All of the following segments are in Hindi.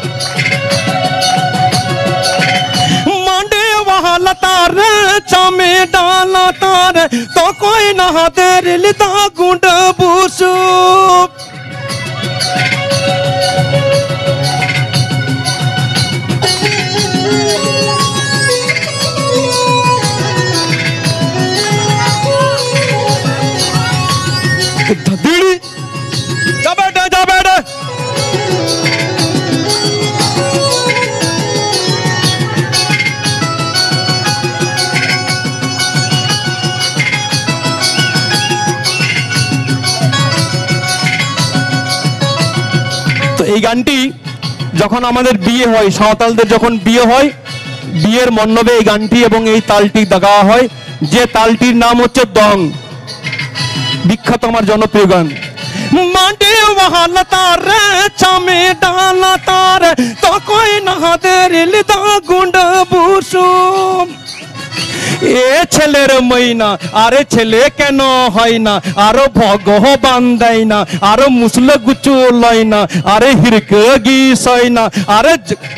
मांडे वहाँ लतार चामे डाला तार तो कोई ना तेरे लिता गुंड बूसू धदीड़ी जा बैठे जा बैठे तो এই গানটি যখন আমাদের বিয়ে হয় সাঁওতালদের যখন বিয়ে হয় বিয়ের মণ্ডপে এই গানটি এবং এই তালটি গাওয়া হয় যে তালটির নাম হচ্ছে দং বিখ্যাত আমার জনপ্রিয় গান मांडे वहाँ लतार चामे डाला तार तो कोई ना तेरे लिता गुंड बूसू ए छेलेर मैना आरे छेले केन हय ना आरो भगवान देय ना आरो मुसले गुचु लय ना आरे हिरके गिसय ना आरे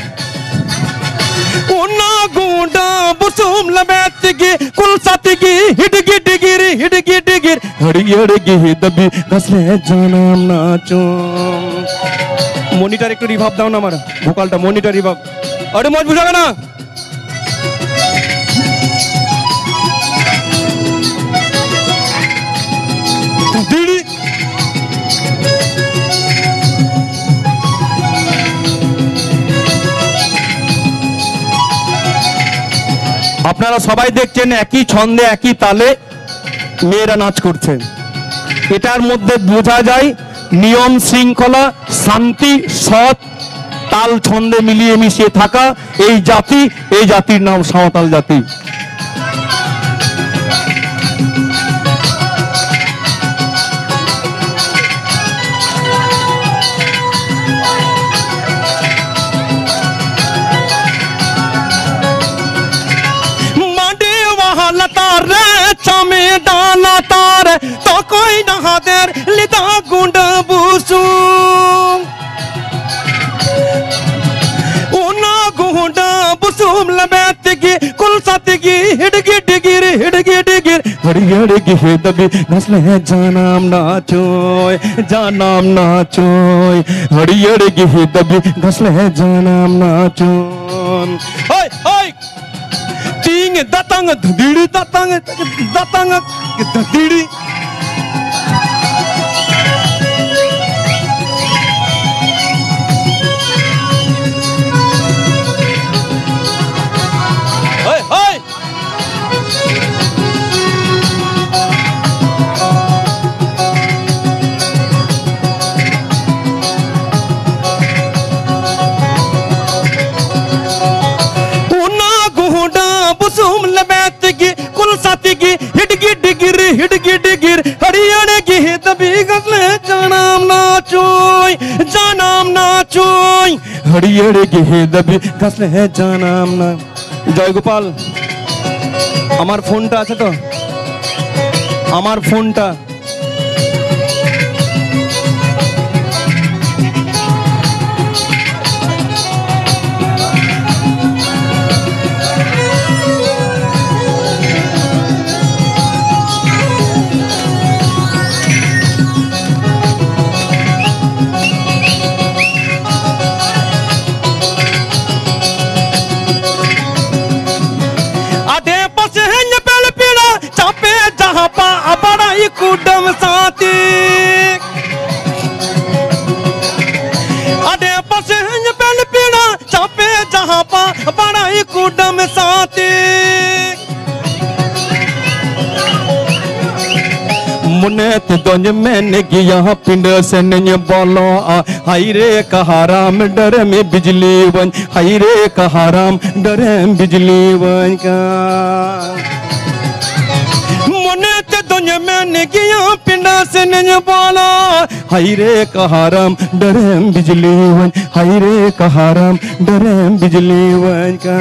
उन्ना गुंडा बुसुम लबेतगी कुलसातगी हिडगी डिगिरी हिडगी डिगिर हड़ियड़गी दबी घसले जानम नाचो मॉनिटर একটু রিভার্ব দাও না আমার ভোকালটা মনিটর রিভার্ব আরে মজ বুঝাবে না দিদি আপনারা সবাই দেখছেন একই ছন্দে একই তালে মেয়েরা নাচ করছে এটার মধ্যে বোঝা যায় নিয়ম শৃঙ্খলা শান্তি সৎ তাল ছন্দে মিলিয়ে মিশিয়ে থাকা এই জাতির নাম সাঁওতাল জাতি चामे डाला तार तो कोई ना देर लिता गुंड बूसू उना गुंड बुसुम लबेतगी कुलसातगी हिडगी डिगिर हिडगी डिगिर हड़ियड़गी दबी घसले जानम नाचोय हड़ियड़गी दबी घसले जानम नाचोय ओय ओय Ting datang dhadiri datang dhadiri Hey hey बुसुम लबेतगी कुलसातगी हिडगी डिगिर हड़ियड़गी दबी घसले जानम नाचोय हड़ियड़गी दबी घसले जानम ना जय गोपाल আমার ফোনটা আছে তো আমার ফোনটা कुडम साथी अडे पसंद पेल पीड़ा चापे जहाँ पा बड़ाई कुडम साथी मुनेत दोंज मैंने किया पिंड से नहीं बोलो हाय रे कहाराम डरे में बिजली बन हाय रे कहाराम डरे बिजली बन का मैंने किया पिंडा से नहीं बोला हाय रे कहाराम डरे बिजली वन हाय रे कहाराम डरे बिजली वन का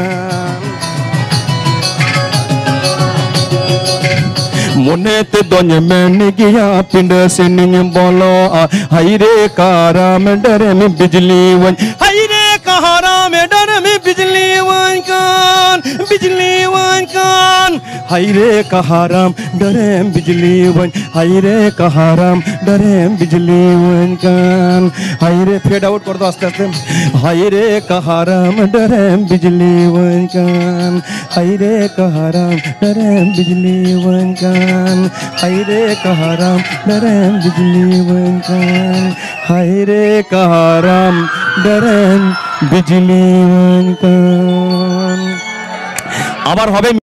मुने ते दोने मैंने किया पिंडा से नहीं बोला हाय रे कहाराम डरे में बिजली वन हाय रे कहाराम डरे में बिजली वन कान हाय रे कहाराम डरे बिजली वन हाय रे कहाराम डरे बिजली वन कान हाय रे फेड आउट कर दो आस्ते आस्ते हाय रे कहाराम डरे बिजली वन कान हाय रे कहाराम डरे बिजली वन कान हाय रे कहाराम डरे बिजली वन कान हाय रे कहाराम डरे बिजली वन कान। আবার হবে।